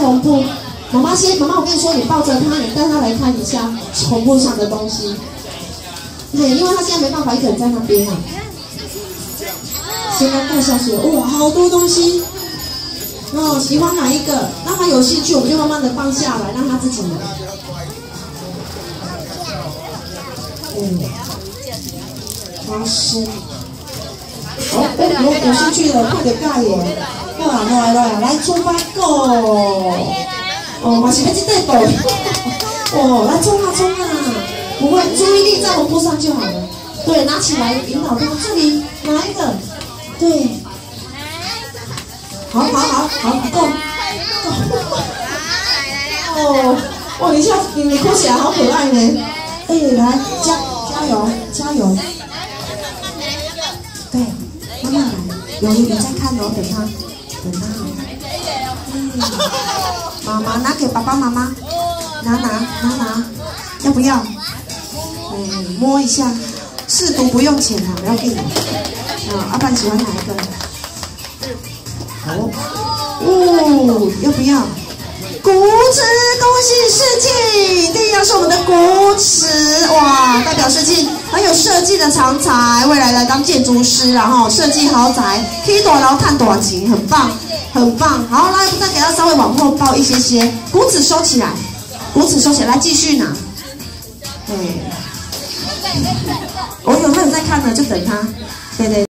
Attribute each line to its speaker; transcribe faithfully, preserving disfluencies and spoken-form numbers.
Speaker 1: 红布。妈妈先，妈妈，我跟你说，你抱着他，你带他来看一下红布上的东西。对，因为他现在没办法一个人在那边啊。先来带下去，哇，好多东西。哦，喜欢哪一个？让他有兴趣，我们就慢慢的放下来，让他自己来。嗯，花师。哦，哎，有有兴趣的快点盖耶！好啊，来来来，出发 go！ 哦，马上要去带狗。哦，来冲啊冲啊！不会，注意力在红布上就好了。对，拿起来引导他，这里哪一个？对。好好好好 go！ 哦，哇，你笑，你你哭起来好可爱呢。哎，来加加油加油！对，慢慢来。有你在看哦，等他，等他。嗯，妈妈拿给爸爸妈妈，拿拿拿拿，要不要？嗯，摸一下，试读不用钱啊，不要给你。啊，阿爸喜欢哪一个？好，哦，要不要？古驰，恭喜世纪！第一样是我们的古驰，哇，代表世纪很有设计的长才，未来来当建筑师，然后设计豪宅，可以短劳探短情，很棒，很棒。好，来，再给他稍微往后抱一些些，古驰收起来，古驰收起来，来继续拿。对，我有他有在看呢，就等他，对对。